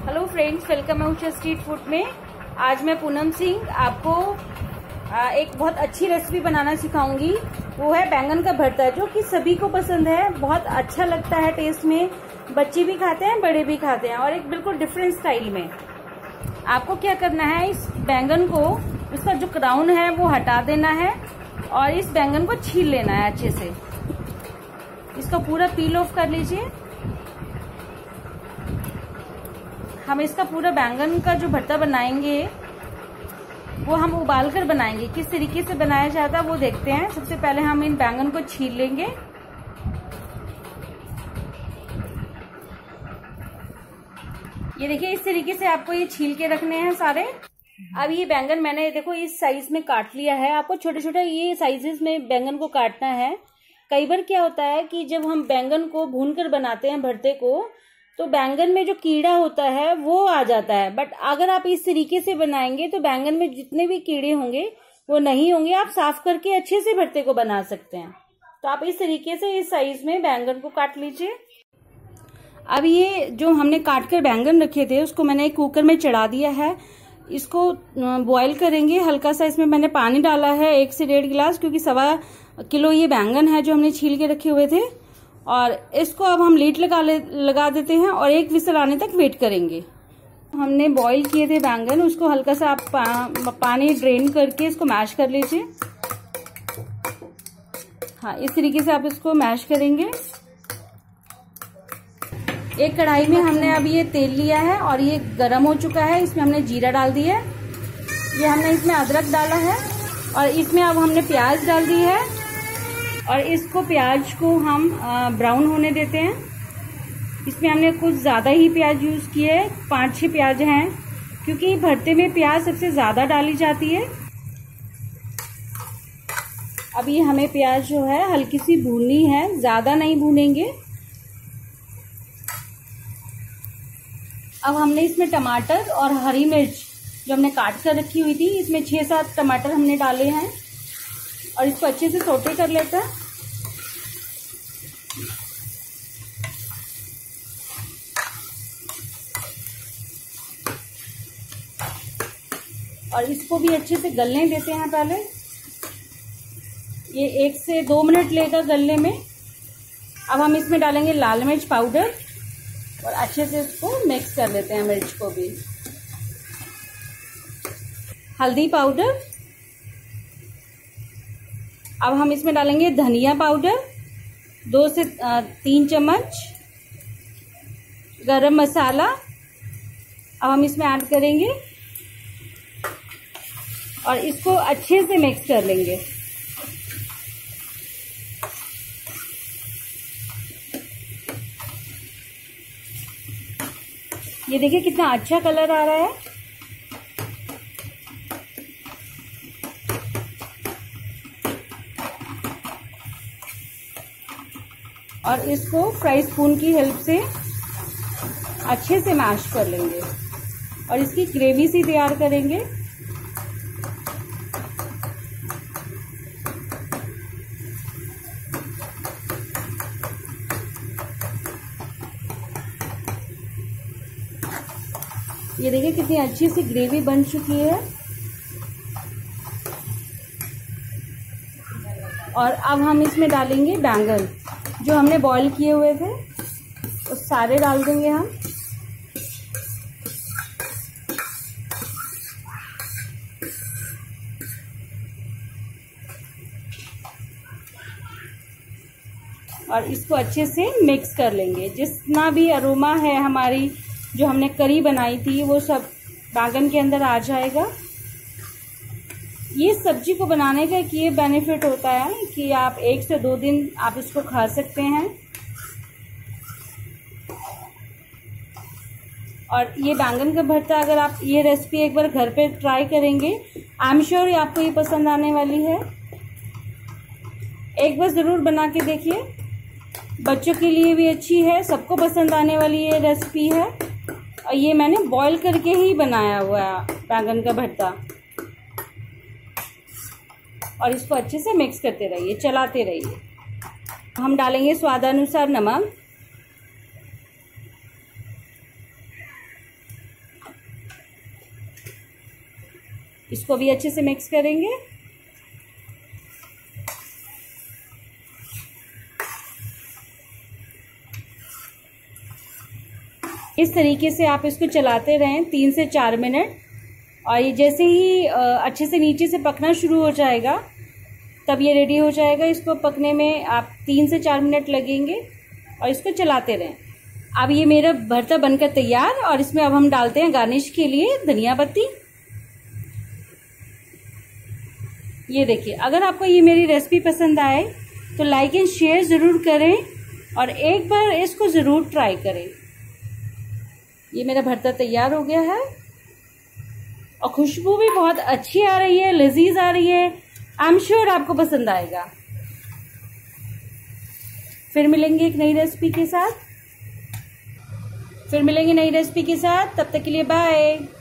Hello friends, welcome है Usha street food में। आज मैं पूनम सिंह आपको एक बहुत अच्छी रेसिपी बनाना सिखाऊंगी। वो है बैंगन का भरता, जो कि सभी को पसंद है। बहुत अच्छा लगता है टेस्ट में, बच्चे भी खाते हैं, बड़े भी खाते हैं, और एक बिल्कुल डिफरेंट स्टाइल में। आपको क्या करना है, इस बैंगन को, उसका जो क्राउन है वो हटा देना है और इस बैंगन को छील लेना है अच्छे से। इसको पूरा पील ऑफ कर लीजिए। हम इसका पूरा बैंगन का जो भरता बनाएंगे वो हम उबाल कर बनाएंगे। किस तरीके से बनाया जाता है वो देखते हैं। सबसे पहले हम इन बैंगन को छील लेंगे। ये देखिए, इस तरीके से आपको ये छील के रखने हैं सारे। अब ये बैंगन मैंने देखो इस साइज में काट लिया है। आपको छोटे छोटे ये साइजेस में बैंगन को काटना है। कई बार क्या होता है कि जब हम बैंगन को भूनकर बनाते हैं भरते को, तो बैंगन में जो कीड़ा होता है वो आ जाता है। बट अगर आप इस तरीके से बनाएंगे तो बैंगन में जितने भी कीड़े होंगे वो नहीं होंगे। आप साफ करके अच्छे से भरते को बना सकते हैं। तो आप इस तरीके से इस साइज में बैंगन को काट लीजिए। अब ये जो हमने काट कर बैंगन रखे थे उसको मैंने एक कुकर में चढ़ा दिया है। इसको बॉईल करेंगे। हल्का सा इसमें मैंने पानी डाला है 1 से 1.5 गिलास, क्योंकि 1.25 किलो ये बैंगन है जो हमने छील के रखे हुए थे। और इसको अब हम लीड लगा देते हैं और 1 विसल आने तक वेट करेंगे। हमने बॉईल किए थे बैंगन, उसको हल्का सा आप पानी ड्रेन करके इसको मैश कर लीजिए। हाँ, इस तरीके से आप इसको मैश करेंगे। एक कढ़ाई में हमने अब ये तेल लिया है और ये गरम हो चुका है। इसमें हमने जीरा डाल दिया है। ये हमने इसमें अदरक डाला है और इसमें अब हमने प्याज डाल दी है। और इसको प्याज को हम ब्राउन होने देते हैं। इसमें हमने कुछ ज़्यादा ही प्याज यूज़ किए हैं, 5-6 प्याज हैं, क्योंकि भरते में प्याज सबसे ज़्यादा डाली जाती है। अब ये हमें प्याज जो है हल्की सी भूननी है, ज़्यादा नहीं भूनेंगे। अब हमने इसमें टमाटर और हरी मिर्च जो हमने काट कर रखी हुई थी, इसमें 6-7 टमाटर हमने डाले हैं और इसको अच्छे से सौटे कर लेते हैं। और इसको भी अच्छे से गलने देते हैं। पहले ये 1 से 2 मिनट लेगा गलने में। अब हम इसमें डालेंगे लाल मिर्च पाउडर और अच्छे से इसको मिक्स कर लेते हैं। मिर्च को भी, हल्दी पाउडर। अब हम इसमें डालेंगे धनिया पाउडर 2 से 3 चम्मच, गरम मसाला अब हम इसमें ऐड करेंगे और इसको अच्छे से मिक्स कर लेंगे। ये देखिए कितना अच्छा कलर आ रहा है। और इसको फ्राई स्पून की हेल्प से अच्छे से मैश कर लेंगे और इसकी ग्रेवी सी तैयार करेंगे। ये देखिए कितनी अच्छी सी ग्रेवी बन चुकी है। और अब हम इसमें डालेंगे बैंगन जो हमने बॉईल किए हुए थे, वो सारे डाल देंगे हम। और इसको अच्छे से मिक्स कर लेंगे। जितना भी अरोमा है हमारी जो हमने करी बनाई थी वो सब बैंगन के अंदर आ जाएगा। ये सब्जी को बनाने का एक ये बेनिफिट होता है कि आप 1 से 2 दिन आप इसको खा सकते हैं। और ये बैंगन का भरता, अगर आप ये रेसिपी एक बार घर पे ट्राई करेंगे, आई एम श्योर आपको ये पसंद आने वाली है। एक बार ज़रूर बना के देखिए। बच्चों के लिए भी अच्छी है, सबको पसंद आने वाली ये रेसिपी है। और ये मैंने बॉईल करके ही बनाया हुआ है बैंगन का भरता। और इसको अच्छे से मिक्स करते रहिए, चलाते रहिए। हम डालेंगे स्वादानुसार नमक। इसको भी अच्छे से मिक्स करेंगे। इस तरीके से आप इसको चलाते रहें 3 से 4 मिनट, और ये जैसे ही अच्छे से नीचे से पकना शुरू हो जाएगा तब ये रेडी हो जाएगा। इसको पकने में आप 3 से 4 मिनट लगेंगे और इसको चलाते रहें। अब ये मेरा भरता बनकर तैयार, और इसमें अब हम डालते हैं गार्निश के लिए धनिया पत्ती। ये देखिए, अगर आपको ये मेरी रेसिपी पसंद आए तो लाइक एंड शेयर ज़रूर करें और एक बार इसको ज़रूर ट्राई करें। ये मेरा भरता तैयार हो गया है और खुशबू भी बहुत अच्छी आ रही है, लजीज आ रही है। आई एम श्योर आपको पसंद आएगा। फिर मिलेंगे एक नई रेसिपी के साथ, तब तक के लिए बाय।